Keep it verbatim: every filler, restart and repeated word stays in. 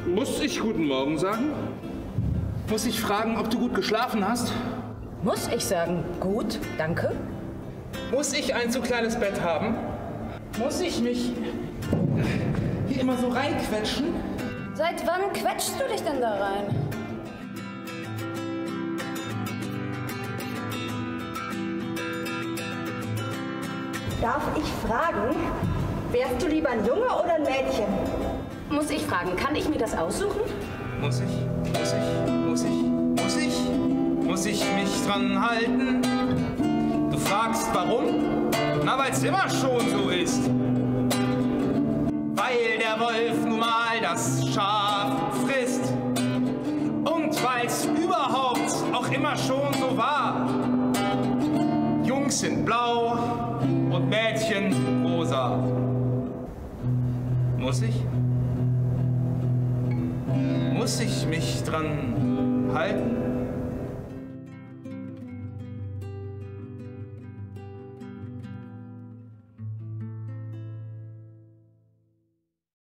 Muss ich guten Morgen sagen? Muss ich fragen, ob du gut geschlafen hast? Muss ich sagen, gut, danke? Muss ich ein zu kleines Bett haben? Muss ich mich hier immer so reinquetschen? Seit wann quetschst du dich denn da rein? Darf ich fragen, wärst du lieber ein Junge oder ein Mädchen? Muss ich fragen, kann ich mir das aussuchen? Muss ich, muss ich, muss ich, muss ich, muss ich mich dran halten? Du fragst warum? Na, weil's immer schon so ist. Weil der Wolf nun mal das Schaf frisst. Und weil's überhaupt auch immer schon so war. Jungs sind blau und Mädchen rosa. Muss ich? Muss ich mich dran halten?